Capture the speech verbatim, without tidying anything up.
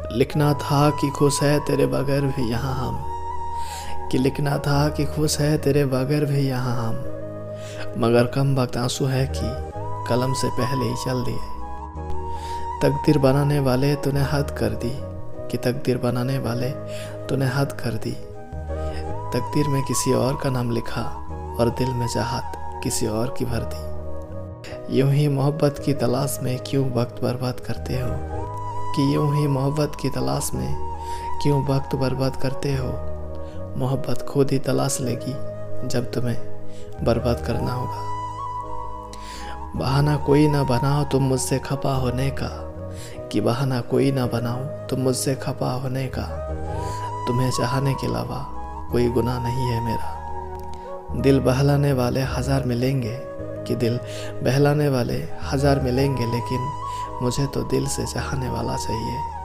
लिखना था कि खुश है तेरे बगैर भी यहाँ हम, कि लिखना था कि खुश है तेरे बगैर भी यहाँ हम, मगर कम वक्त आंसू है कि कलम से पहले ही चल दिए। तकदीर बनाने वाले तूने हद कर दी, कि तकदीर बनाने वाले तूने हद कर दी। तकदीर में किसी और का नाम लिखा और दिल में चाहत किसी और की भर दी। यूं ही मोहब्बत की तलाश में क्यों वक्त बर्बाद करते हो, कि यूं ही मोहब्बत की तलाश में क्यों वक्त बर्बाद करते हो। मोहब्बत खुद ही तलाश लेगी जब तुम्हें बर्बाद करना होगा। बहाना कोई ना बनाओ तुम मुझसे खफा होने का, कि बहाना कोई ना बनाओ तुम मुझसे खफा होने का। तुम्हें चाहने के अलावा कोई गुनाह नहीं है मेरा। दिल बहलाने वाले हजार मिलेंगे, कि दिल बहलाने वाले हजार मिलेंगे, लेकिन मुझे तो दिल से चाहने वाला चाहिए।